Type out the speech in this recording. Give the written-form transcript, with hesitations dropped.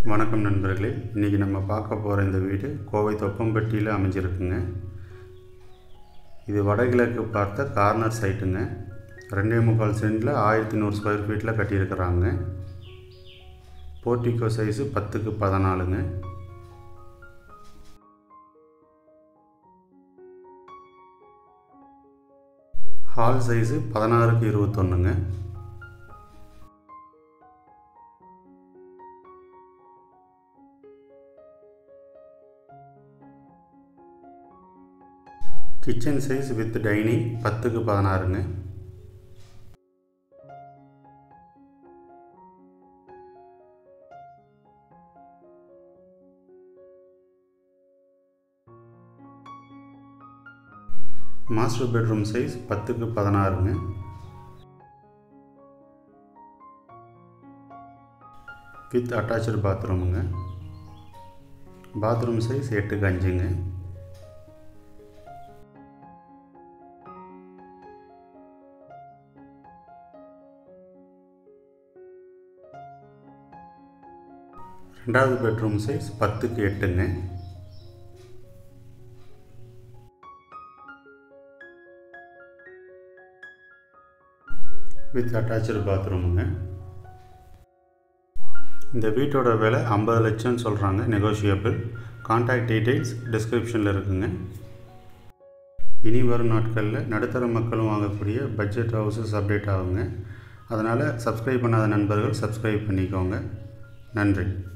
வணக்கம் நண்பர்களே, இன்றைக்கி நம்ம பார்க்க போகிற இந்த வீடு கோவை தொப்பம்பட்டியில் அமைஞ்சிருக்குங்க. இது வடகிழக்கு பார்த்த கார்னர் சைட்டுங்க. 2.25 சென்டில் 1100 ஸ்கொயர் ஃபீட்டில் கட்டியிருக்கிறாங்க. போர்ட்டிகோ சைஸு 10x14ங்க. ஹால் சைஸு 16x21ங்க. கிச்சன் சைஸ் வித் டைனிங் 10x16ங்க. மாஸ்டர் பெட்ரூம் சைஸ் 10x16ங்க. வித் அட்டாச்சு பாத்ரூமுங்க. பாத்ரூம் சைஸ் 8x5ங்க. ரெண்டாவது பெட்ரூம் சைஸ் 10x8ங்க. வித் அட்டாச்சு பாத்ரூமுங்க. இந்த வீட்டோட விலை 50 லட்சம் சொல்கிறாங்க, நெகோஷியபிள். கான்டாக்ட் டீட்டெயில்ஸ் டிஸ்கிரிப்ஷனில் இருக்குங்க. இனி வரும் நாட்களில் நடுத்தர மக்களும் வாங்கக்கூடிய பட்ஜெட் ஹவுஸஸ் அப்டேட் ஆகுங்க. அதனால் சப்ஸ்கிரைப் பண்ணாத நண்பர்கள் சப்ஸ்கிரைப் பண்ணிக்கோங்க. நன்றி.